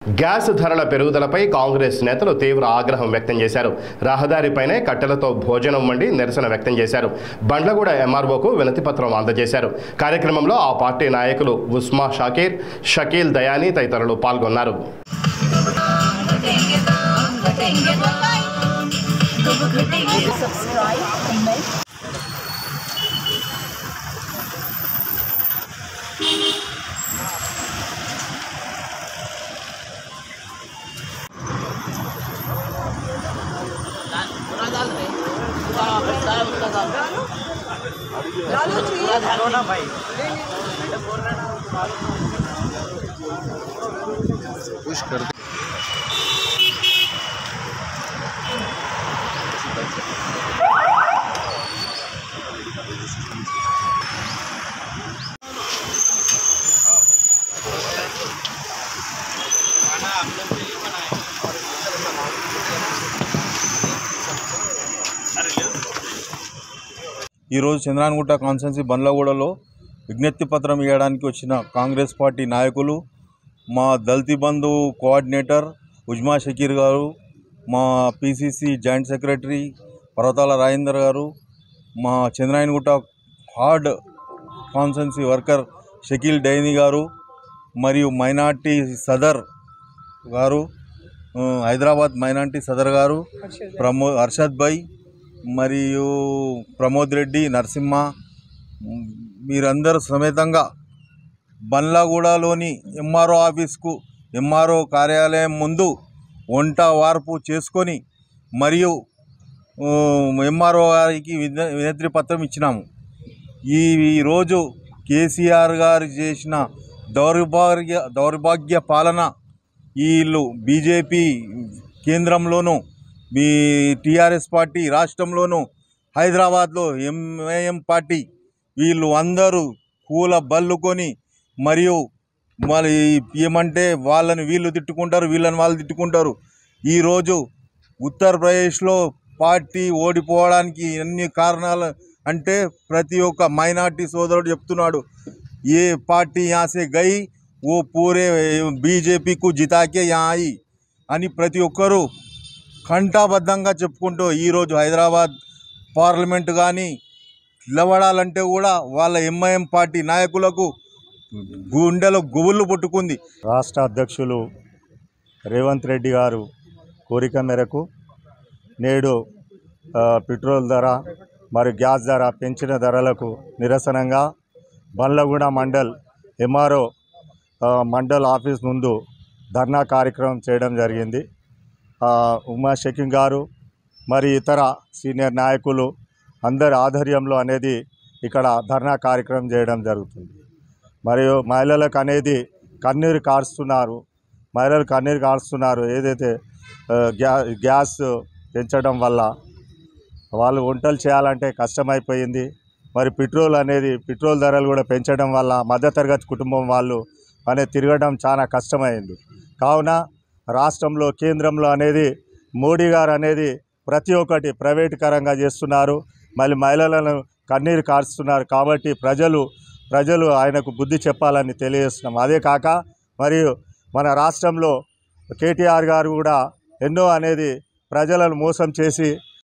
Gas ధరల పెరుగుదలపై కాంగ్రెస్ నేతలు తీవ్ర ఆగ్రహం వ్యక్తం చేశారు. రహదారిపైనే కట్టెలతో భోజనం వండి నిరసన వ్యక్తం చేశారు. బండ్లగూడ ఎంఆర్ఓకు వినతిపత్రం అందజేశారు. కార్యక్రమంలో ఆ పార్టీ నాయకులు ఉస్మా షాకీర్, షకీల్ దయానీ తదితరులు పాల్గొన్నారు. ఈరోజు చంద్రాయనగుట్ట కాన్స్టిట్యున్సీ బండ్లగూడలో విజ్ఞప్తి పత్రం ఇవ్వడానికి వచ్చిన కాంగ్రెస్ పార్టీ నాయకులు, మా దళిత బంధు కోఆర్డినేటర్ ఉజ్మా షకీర్ గారు, మా PCC joint secretary Parvathala Rajender గారు, మా Chandrayangutta hard constituency worker Shakeel Dayani గారు, మరియు మైనార్టీ సదర్ గారు, హైదరాబాద్ మైనార్టీ సదర్ గారు అర్షద్ భాయ్, మరియు ప్రమోద్ రెడ్డి, నరసింహ, మీరందరూ సమేతంగా బండ్లగూడలోని ఎంఆర్ఓ ఆఫీస్కు, ఎంఆర్ఓ కార్యాలయం ముందు వంట వార్పు చేసుకొని మరియు ఎంఆర్ఓ గారికి వినతి పత్రం ఇచ్చినాము. ఈరోజు కేసీఆర్ గారు చేసిన దౌర్భాగ్య పాలన, వీళ్ళు బీజేపీ కేంద్రంలోనూ టీఆర్ఎస్ పార్టీ రాష్ట్రంలోనూ హైదరాబాద్లో ఎంఐఎం పార్టీ వీళ్ళు అందరూ కూల బల్లుకొని మరియు మరి ఏమంటే వాళ్ళని వీళ్ళు తిట్టుకుంటారు, వీళ్ళని వాళ్ళు తిట్టుకుంటారు. ఈరోజు ఉత్తరప్రదేశ్లో పార్టీ ఓడిపోవడానికి ఎన్ని కారణాలు అంటే ప్రతి ఒక్క మైనార్టీ సోదరుడు చెప్తున్నాడు, ఏ పార్టీ యాసే గయి ఓ పూరే బీజేపీకు జితాకే యాయి అని ప్రతి ఒక్కరూ కంఠాబద్ధంగా చెప్పుకుంటూ ఈరోజు హైదరాబాద్ పార్లమెంట్ కానీ నిలబడాలంటే కూడా వాళ్ళ ఎంఐఎం పార్టీ నాయకులకు గుండెలో గుబుళ్ళు పుట్టుకుంది. రాష్ట్ర అధ్యక్షులు రేవంత్ రెడ్డి గారు కోరిక మేరకు నేడు పెట్రోల్ ధర మరియు గ్యాస్ ధర పెంచిన ధరలకు నిరసనంగా బండ్లగూడ మండల్ ఎంఆర్ఓ మండల్ ఆఫీస్ ముందు ధర్నా కార్యక్రమం చేయడం జరిగింది. ఉమా షకీల్ గారు మరి ఇతర సీనియర్ నాయకులు అందరి ఆధ్వర్యంలో అనేది ఇక్కడ ధర్నా కార్యక్రమం చేయడం జరుగుతుంది. మరియు మహిళలకు అనేది కన్నీరు కారుస్తున్నారు. ఏదైతే గ్యాస్ పెంచడం వల్ల వాళ్ళు వంటలు చేయాలంటే కష్టమైపోయింది. మరి పెట్రోల్ ధరలు కూడా పెంచడం వల్ల మధ్యతరగతి కుటుంబం వాళ్ళు తిరగడం చాలా కష్టమైంది. కావున రాష్ట్రంలో కేంద్రంలో అనేది మోడీ గారు అనేది ప్రతి ఒక్కటి ప్రైవేటీకరంగా చేస్తున్నారు. మళ్ళీ మహిళలను కన్నీరు కారుస్తున్నారు. కాబట్టి ప్రజలు ఆయనకు బుద్ధి చెప్పాలని తెలియజేస్తున్నాం. అదే కాక మరియు మన రాష్ట్రంలో కేటీఆర్ గారు కూడా ఎన్నో అనేది ప్రజలను మోసం చేసి